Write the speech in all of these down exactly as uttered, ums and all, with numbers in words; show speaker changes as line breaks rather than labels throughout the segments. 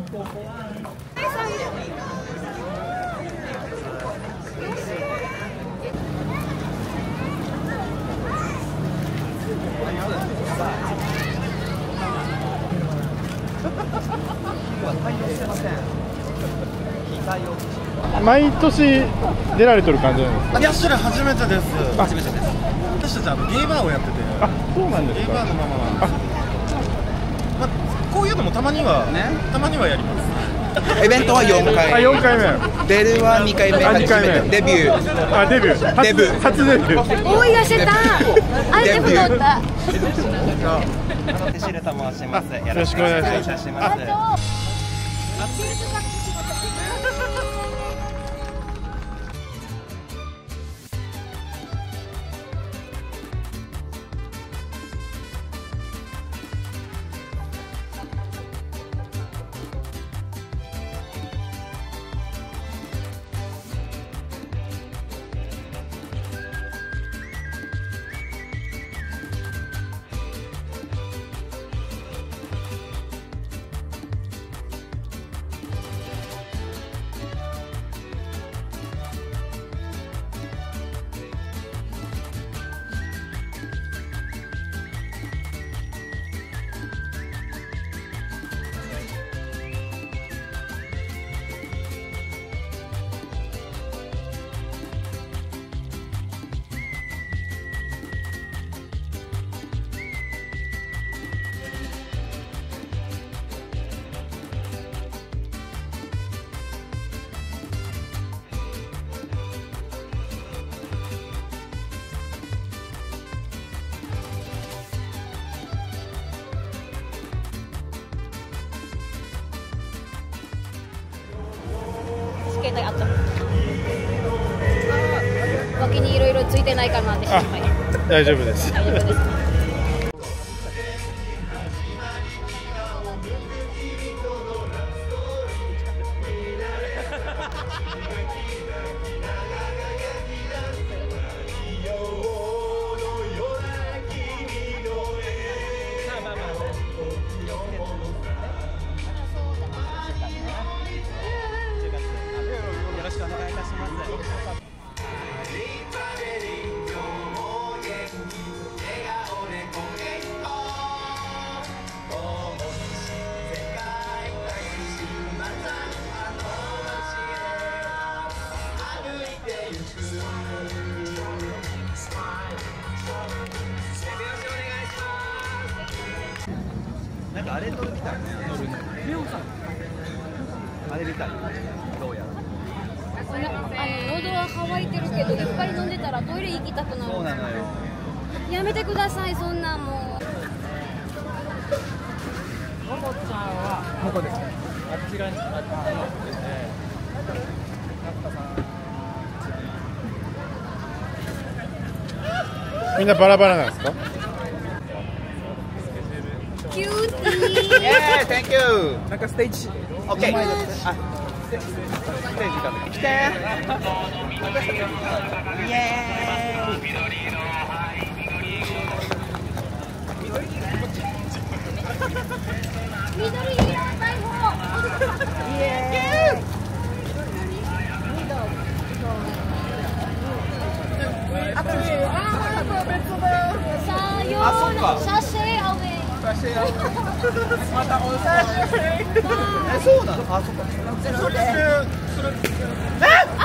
毎年出られてる感じなんですか？
いや、それ初めてです。初めてです。私たちあのゲイバーをやってて。
あ、そうなんですか。
ゲイバーのままなんです。まあ、こういうのもたまにはね、たまにはやります。
イベントはよんかい。
あ、よんかいめ。
出るはにかいめ。
あ、にかいめ。
デビュー。
あ、デビュー。
デビュー。
初デビュー。
思い出せた。あれで太った。
手シルと申します。
よろしくお願いします。
携帯あった。脇にいろいろついてないかなって心配。
大丈夫です。
大丈夫です。
なんかあれ撮るみたいね。レオさん。あれみたい。どうやら。
あの喉は渇いてるけどいっぱい飲んでたらトイレ行きたくなる。
そうなのよ。
やめてください、そんなもう。
ももちゃんはここです。あっち側にあっち側ですね。
みんなバラバラなんですか？
キューティー。
イエーイ、Thank you。なんかステージ。オッケー。あ、ステージから来て。イエーイ。
緑色大砲。イエーイ。あとね、あー、別だ。さようなら。写真アウェイ。
またお久しぶり。え、そうなの？あ、そっか。それで。え？あ！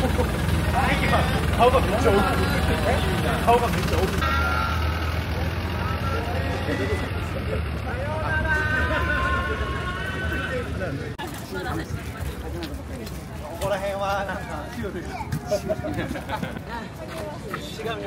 顔がめっちゃ大きい。顔がめっちゃ大きい。
ここら辺はなんか違うな。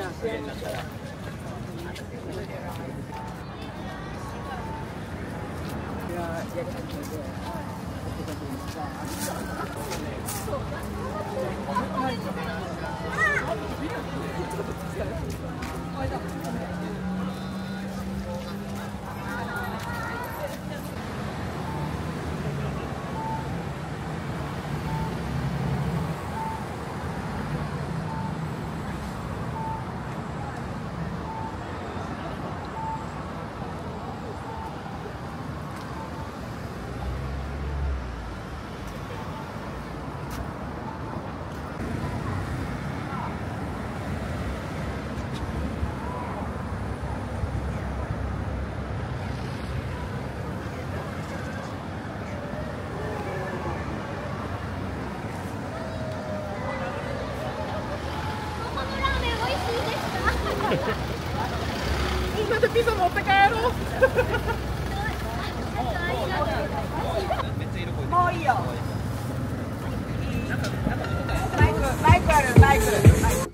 みんなでピザ持って帰ろう。もういいよ。マイク、マイクある、マイク。マイク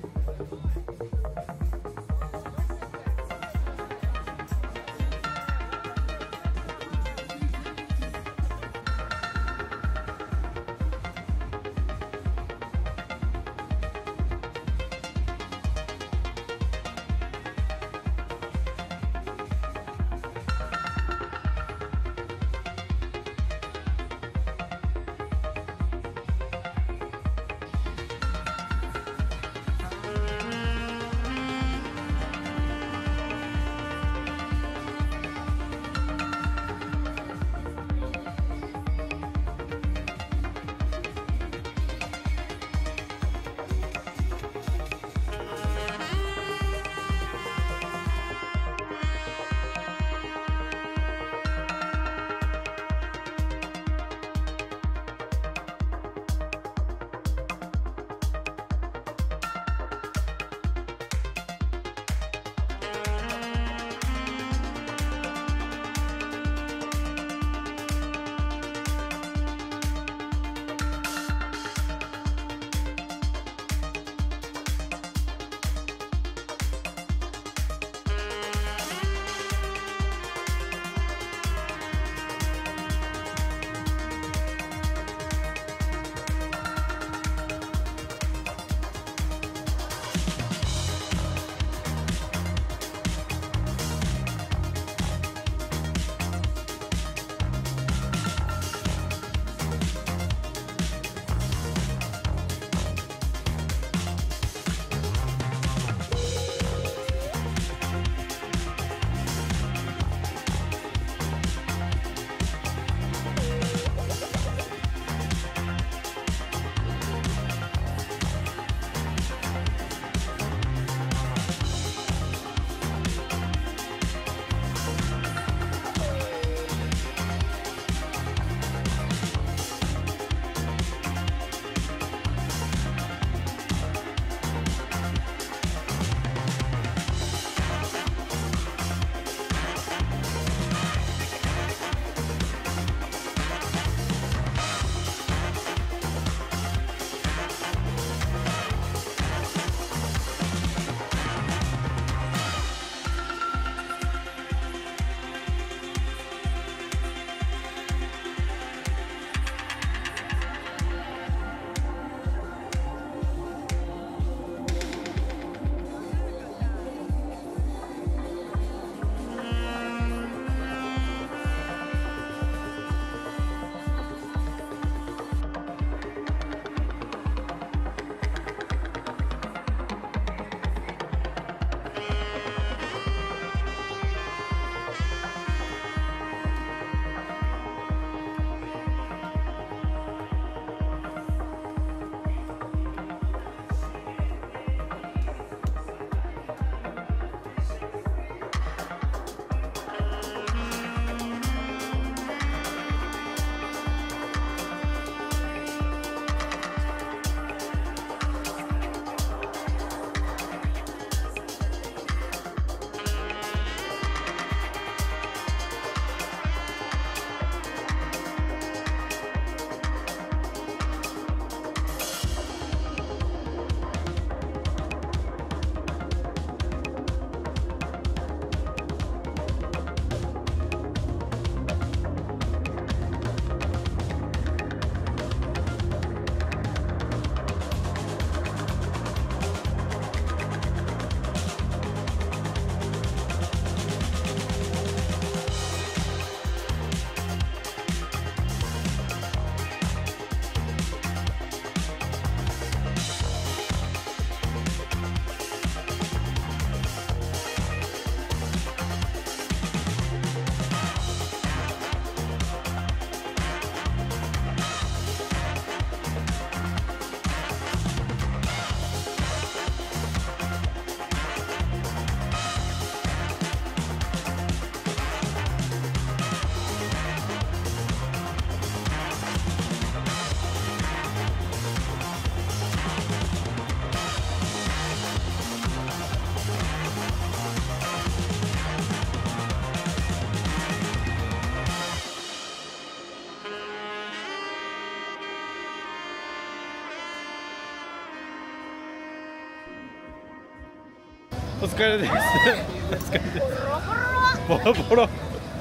お疲れです。お疲れです。ボロボロ。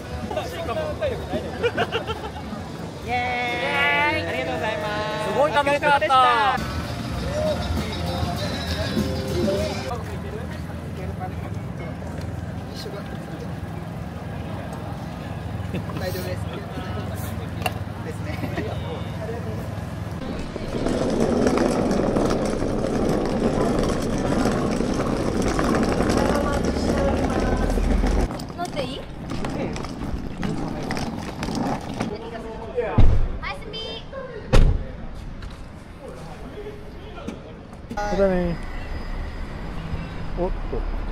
イエーイ、ありがとうございます。すごい楽しかった。大丈夫です。ですね。
乗っていい？
そうだね。おっと。